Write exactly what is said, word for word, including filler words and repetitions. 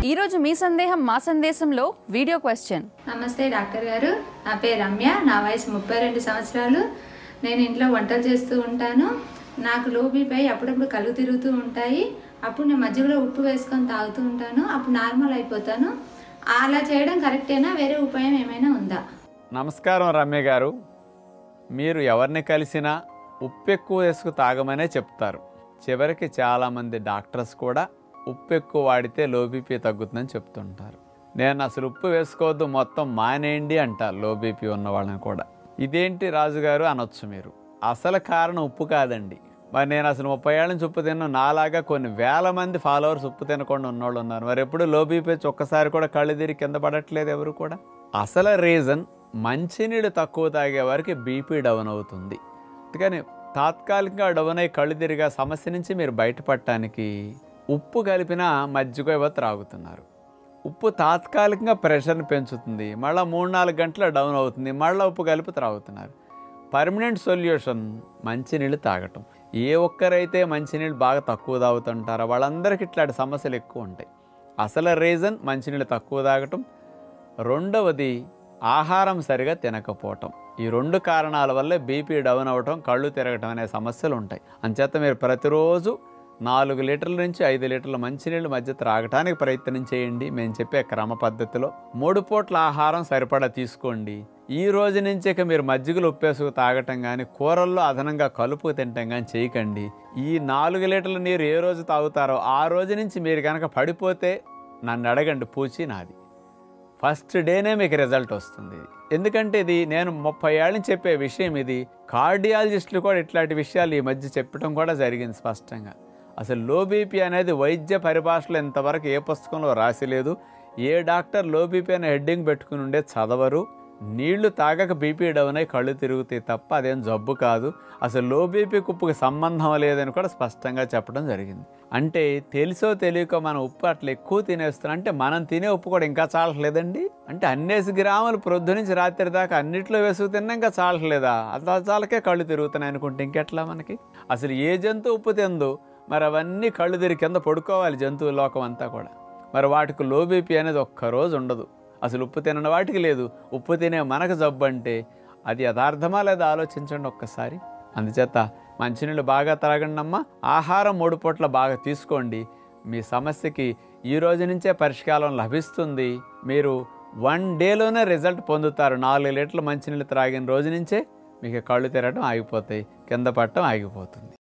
ఈ రోజు మీ సందేహం మా సందేశంలో వీడియో క్వశ్చన్. నమస్తే డాక్టర్ గారు, నా పేరు రమ్య, నా వయసు ముప్పై రెండు సంవత్సరాలు. నేను ఇంట్లో వంటలు చేస్తూ ఉంటాను. నాకు లో బీపీ అప్పుడప్పుడు కళ్ళు తిరుగుతూ ఉంటాయి. అప్పుడు నేను మజ్జిగలో ఉప్పు వేసుకొని తాగుతూ ఉంటాను. అప్పుడు నార్మల్ అయిపోతాను. అలా చేయడం కరెక్టేనా? వేరే ఉపాయం ఏమైనా ఉందా? నమస్కారం రమ్య గారు. మీరు ఎవరిని కలిసినా ఉప్పు ఎక్కువ వేసుకు తాగమనే చెప్తారు. చివరికి చాలామంది డాక్టర్స్ కూడా ఉప్పు ఎక్కువ వాడితే లో బీపీ తగ్గుతుందని చెప్తుంటారు. నేను అసలు ఉప్పు వేసుకోవద్దు, మొత్తం మానేయండి అంటారు లో బీపీ ఉన్న వాళ్ళని కూడా. ఇదేంటి రాజుగారు అనొచ్చు మీరు. అసలు కారణం ఉప్పు కాదండి. మరి నేను అసలు ముప్పై ఏళ్ళ నుంచి ఉప్పు తిన్నాను, నాలాగా కొన్ని వేల మంది ఫాలోవర్స్ ఉప్పు తినకుండా ఉన్నోళ్ళు ఉన్నారు. మరి ఎప్పుడు లో బీపీ వచ్చి ఒక్కసారి కూడా కళ్ళు తిరిగి కింద పడట్లేదు ఎవరు కూడా. అసలు రీజన్ మంచినీళ్ళు తక్కువ తాగే వారికి బీపీ డౌన్ అవుతుంది. అందుకని తాత్కాలికంగా డౌన్ అయ్యి కళ్ళు తిరిగే సమస్య నుంచి మీరు బయటపడటానికి ఉప్పు కలిపిన మజ్జిగ ఇవ్వ త్రాగుతున్నారు. ఉప్పు తాత్కాలికంగా ప్రెషర్ని పెంచుతుంది, మళ్ళీ మూడు నాలుగు గంటల డౌన్ అవుతుంది, మళ్ళీ ఉప్పు కలిపి త్రాగుతున్నారు. పర్మనెంట్ సొల్యూషన్ మంచినీళ్ళు తాగటం. ఏ ఒక్కరైతే మంచినీళ్ళు బాగా తక్కువ తాగుతుంటారో వాళ్ళందరికీ ఇట్లాంటి సమస్యలు ఎక్కువ ఉంటాయి. అసలు రీజన్ మంచినీళ్ళు తక్కువ తాగటం. రెండవది ఆహారం సరిగా తినకపోవటం. ఈ రెండు కారణాల వల్లే బీపీ డౌన్ అవ్వటం, కళ్ళు తిరగటం అనే సమస్యలు ఉంటాయి. అంచేత మీరు ప్రతిరోజు నాలుగు లీటర్ల నుంచి ఐదు లీటర్ల మంచినీళ్ళు మధ్య త్రాగటానికి ప్రయత్నం చేయండి. మేము చెప్పే క్రమ పద్ధతిలో మూడు పూట్ల ఆహారం సరిపడా తీసుకోండి. ఈ రోజు నుంచి ఇక మీరు మజ్జిగలు ఉప్పేసుకు తాగటం కానీ, కూరల్లో అదనంగా కలుపు తినటం కానీ చేయకండి. ఈ నాలుగు లీటర్ల నీరు ఏ రోజు తాగుతారో ఆ రోజు నుంచి మీరు కనుక పడిపోతే నన్ను అడగండి, పూచి నాది. ఫస్ట్ డేనే మీకు రిజల్ట్ వస్తుంది. ఎందుకంటే ఇది నేను ముప్పై ఏళ్ళని చెప్పే విషయం. ఇది కార్డియాలజిస్టులు కూడా ఇట్లాంటి విషయాలు ఈ మధ్య చెప్పడం కూడా జరిగింది స్పష్టంగా. అసలు లో బీపీ అనేది వైద్య పరిభాషలో ఇంతవరకు ఏ పుస్తకంలో రాసి లేదు. ఏ డాక్టర్ లో బీపీ అనే హెడ్డింగ్ పెట్టుకుని ఉండే చదవరు. నీళ్లు తాగక బీపీ డౌన్ అయి కళ్ళు తిరుగుతాయి తప్ప అదేం జబ్బు కాదు. అసలు లో బీపీ ఉప్పుకి సంబంధం లేదని కూడా స్పష్టంగా చెప్పడం జరిగింది. అంటే తెలుసో తెలియక మనం ఉప్పు అట్లా ఎక్కువ తినేస్తున్నాం. అంటే మనం తినే ఉప్పు కూడా ఇంకా చాలట్లేదండి. అంటే అన్నేసి గ్రాములు ప్రొద్దు నుంచి రాత్రి దాకా అన్నిట్లో వేసుకు తిన్నా ఇంకా చాలట్లేదా? అట్లా చాలకే కళ్ళు తిరుగుతున్నాయి అనుకుంటే ఇంకెట్లా మనకి? అసలు ఏ జంతువు ఉప్పు తిందో మరి అవన్నీ కళ్ళు తిరిగి కింద పడుకోవాలి జంతువు లోకం అంతా కూడా. మరి వాటికి లో బీపీ అనేది ఒక్కరోజు ఉండదు. అసలు ఉప్పు తినని వాటికి లేదు. ఉప్పు తినే మనకు జబ్బు అంటే అది యథార్థమా లేదా ఆలోచించండి ఒక్కసారి. అందుచేత మంచినీళ్ళు బాగా త్రాగండి అమ్మా. ఆహారం మూడు పూట్ల బాగా తీసుకోండి. మీ సమస్యకి ఈ రోజు నుంచే పరిష్కారం లభిస్తుంది. మీరు వన్ డేలోనే రిజల్ట్ పొందుతారు. నాలుగు లీటర్ల మంచినీళ్ళు త్రాగిన రోజు నుంచే మీకు కళ్ళు తిరగడం ఆగిపోతాయి, కింద పడటం ఆగిపోతుంది.